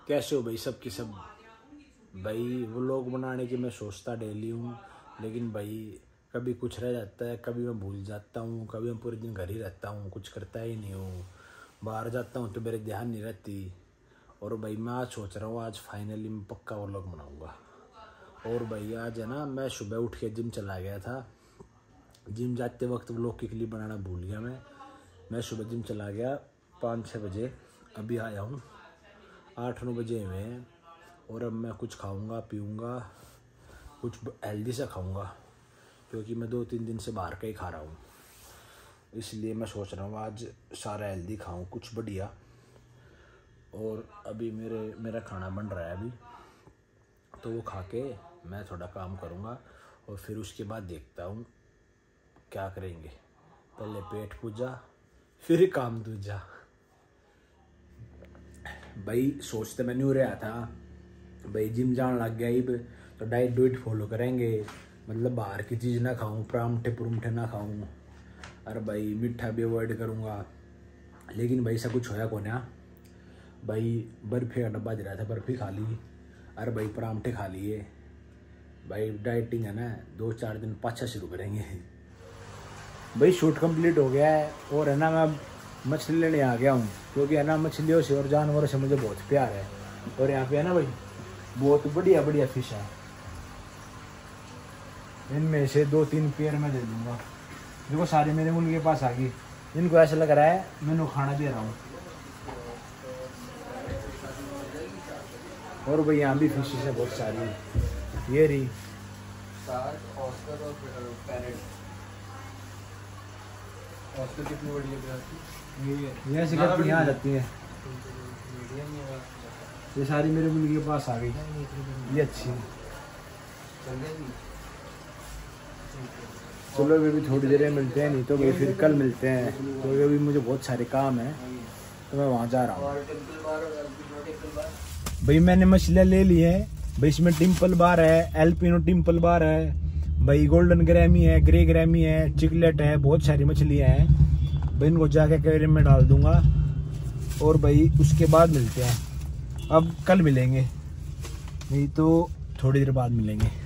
कैसे हो भाई सब की सब। भाई व्लॉग बनाने की मैं सोचता डेली हूँ, लेकिन भाई कभी कुछ रह जाता है, कभी मैं भूल जाता हूँ, कभी मैं पूरे दिन घर ही रहता हूँ, कुछ करता ही नहीं हूँ। बाहर जाता हूँ तो मेरे ध्यान नहीं रहती। और भाई मैं आज सोच रहा हूँ, आज फाइनली मैं पक्का व्लॉग बनाऊँगा। और भाई आज है ना, मैं सुबह उठ के जिम चला गया था। जिम जाते वक्त व्लॉग की क्लिप बनाना भूल गया मैं सुबह जिम चला गया 5-6 बजे, अभी आया हूँ 8-9 बजे हुए हैं। और अब मैं कुछ खाऊंगा पीऊँगा, कुछ हेल्दी सा खाऊंगा, क्योंकि मैं 2-3 दिन से बाहर का ही खा रहा हूँ। इसलिए मैं सोच रहा हूँ आज सारा हेल्दी खाऊं, कुछ बढ़िया। और अभी मेरा खाना बन रहा है अभी, तो वो खा के मैं थोड़ा काम करूँगा और फिर उसके बाद देखता हूँ क्या करेंगे। पहले पेट पूजा फिर काम दूजा। भाई सोचते मैं नहीं रहा था, भाई जिम जाने लग गया ही तो डाइट फॉलो करेंगे, मतलब बाहर की चीज़ ना खाऊं, परांठे ना खाऊं, अरे भाई मीठा भी अवॉइड करूँगा। लेकिन भाई सब कुछ होया को ना, भाई बर्फ़ी का डब्बा दे रहा था, बर्फ़ी खा ली, अरे भाई परांठे खा लिए। भाई डाइटिंग है ना, 2-4 दिन पाछा शुरू करेंगे। भाई शूट कंप्लीट हो गया है और है ना, मैं मछली लेने आ गया हूँ, क्योंकि है ना मछलियों से और जानवरों से मुझे बहुत प्यार है। और यहाँ पे है ना भाई बहुत बढ़िया फिश है, इनमें से 2-3 पेयर मैं दे दूँगा। देखो सारे मेरे मुर्गे के पास आ गई, इनको ऐसा लग रहा है मैंने खाना दे रहा हूँ। और भाई यहाँ भी फिश है बहुत सारी, ये रही ऑस्कर और पैरेट। ऑस्कर कितनी बड़ी है? ये ऐसे करती यहाँ जाती है। ये सारी मेरे मुर्गे के पास आ गई, ये अच्छी है। चलो अभी थोड़ी देर में मिलते हैं, नहीं तो भाई फिर कल मिलते हैं, क्योंकि अभी मुझे बहुत सारे काम है तो मैं वहाँ जा रहा हूँ। भाई मैंने मछलियाँ ले ली है भाई, इसमें टिम्पल बार है, एल्पिनो टिम्पल बार है भाई, गोल्डन ग्रैमी है, ग्रे ग्रैमी है, चिकलेट है, बहुत सारी मछलियाँ हैं भाई। इनको जाके एक्वेरियम में डाल दूंगा और भाई उसके बाद मिलते हैं। अब कल मिलेंगे, नहीं तो थोड़ी देर बाद मिलेंगे।